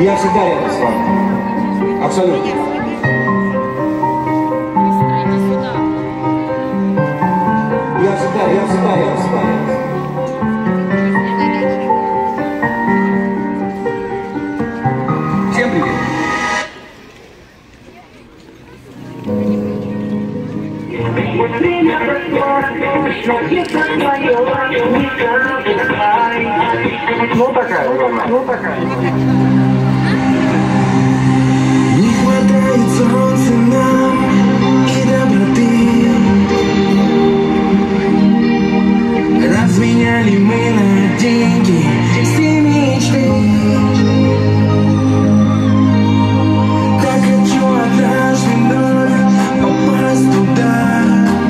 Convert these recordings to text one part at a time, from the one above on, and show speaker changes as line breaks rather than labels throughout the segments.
Я всегда рядом с вами. Абсолютно. Я всегда рядом с вами. Всем привет.
Ну такая.
Не хватает солнца нам и доброты. Разменяли мы на деньги все мечты. Так хочу однажды вновь попасть туда,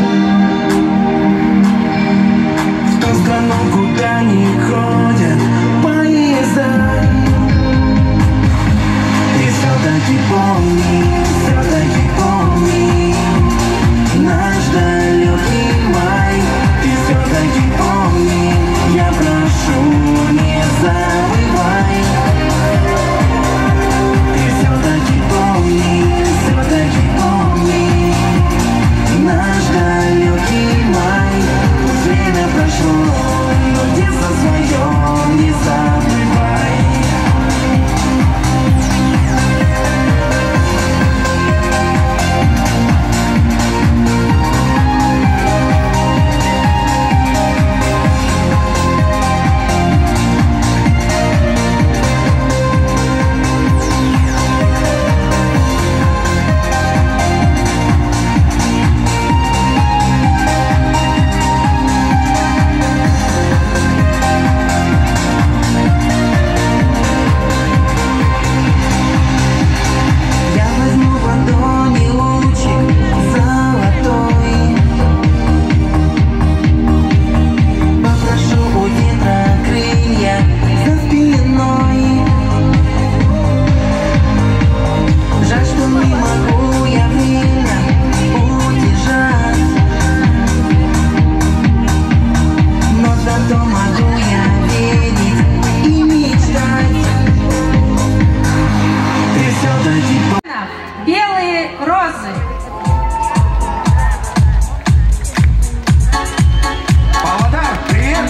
в ту страну, куда не ходят поезда. Все-таки помни наш далекий май. Ты все-таки помни, я прошу, не забывай. Ты все-таки помни наш далекий май. Время прошло, но детство свое не забывай.
Белые розы.
Павлодар, привет!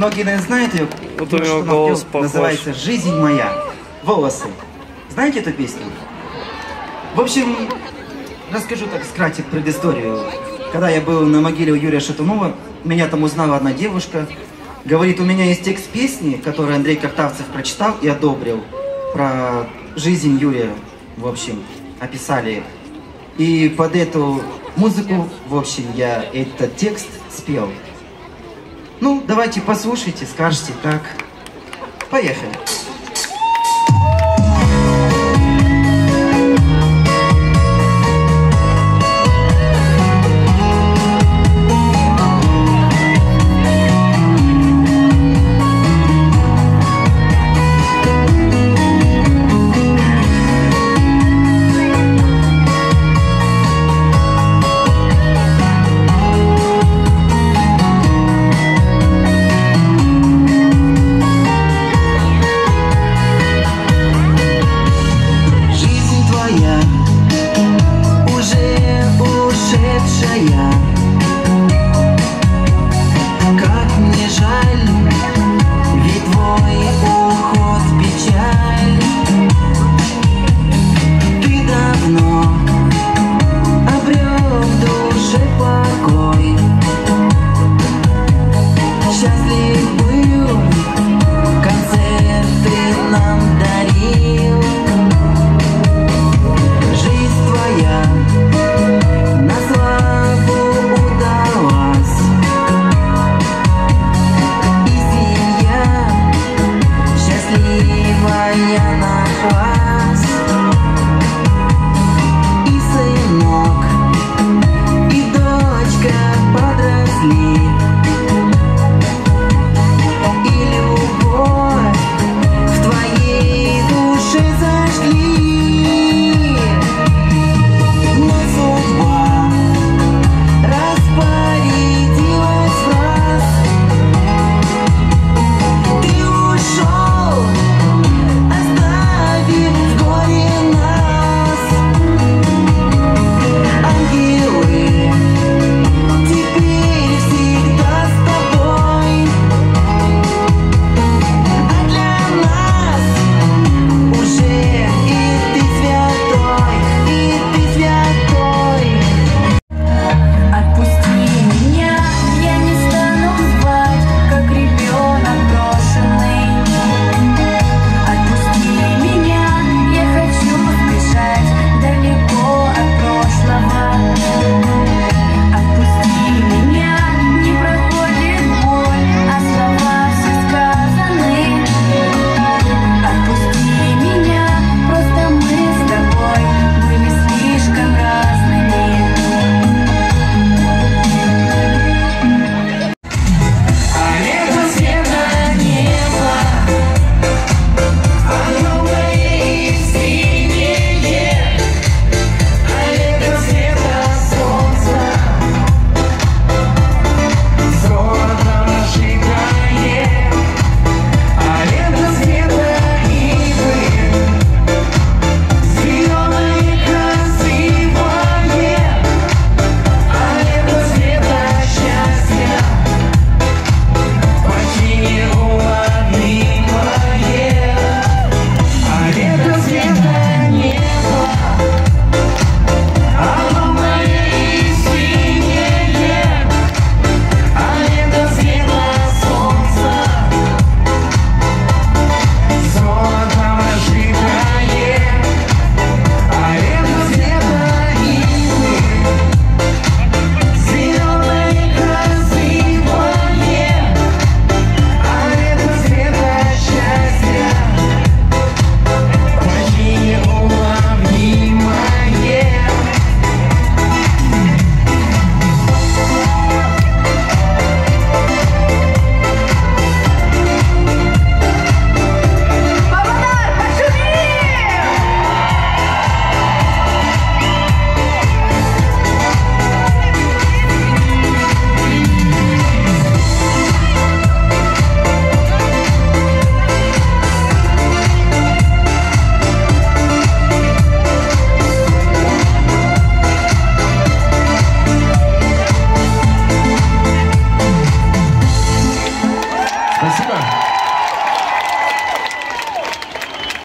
Многие, наверное, знают ее.
Вот у него голос похож.
Называется «Жизнь моя». «Волосы». Знаете эту песню? В общем, расскажу так скратик предысторию. Когда я был на могиле у Юрия Шатунова, меня там узнала одна девушка. Говорит, у меня есть текст песни, который Андрей Картавцев прочитал и одобрил. Про жизнь Юрия, в общем, описали. И под эту музыку, в общем, я этот текст спел. Ну, давайте послушайте, скажете, как. Поехали.